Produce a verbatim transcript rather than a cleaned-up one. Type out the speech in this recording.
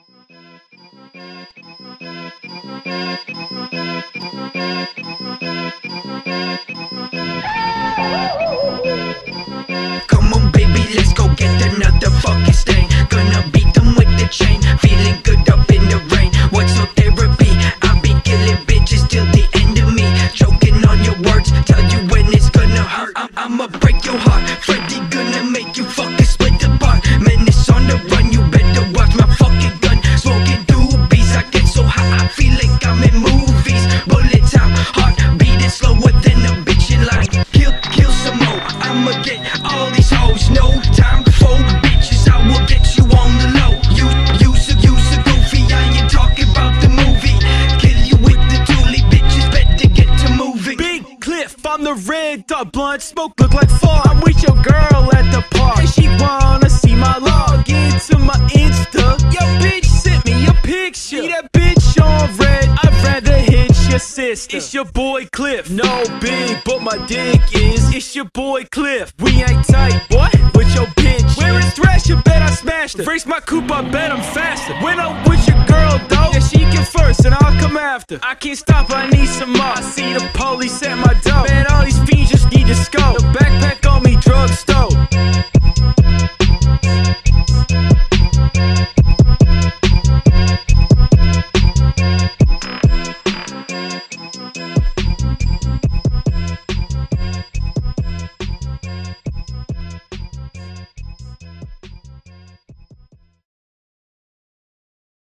Come on baby, let's go get another fucking stain. Gonna beat them with the chain, feeling good up in the rain. What's so therapy? I be killing bitches till the end of me. Choking on your words, tell you when it's gonna hurt. I I'ma break your heart, Freddy gonna make you fucking split apart. Man, it's on the run, you better watch my fucking gun. Smoking doobies, I get so high, I feel like I'm in movies. Bullet time, heart beating slower than a bitch in line. Kill, kill some more, I'ma get all these hoes. No time for bitches, I will get you on the low. You, you so, you so goofy, I ain't talking about the movie. Kill you with the dually, bitches better get to moving. Big Cliff, I'm the red dot, blunt smoke look like fall. I'm with your girl at the park, and she wanna see my log into my Insta. Yo bitch sent me a picture, see that bitch on red, I'd rather hit your sister. It's your boy Cliff, no big, but my dick is. It's your boy Cliff, we ain't tight, boy, but your bitch where is Thrasher, bet I smashed her. Race my coupe, I bet I'm faster. When I'm with your girl though, yeah she can first and I'll come after. I can't stop, I need some more. I see the police at my door, man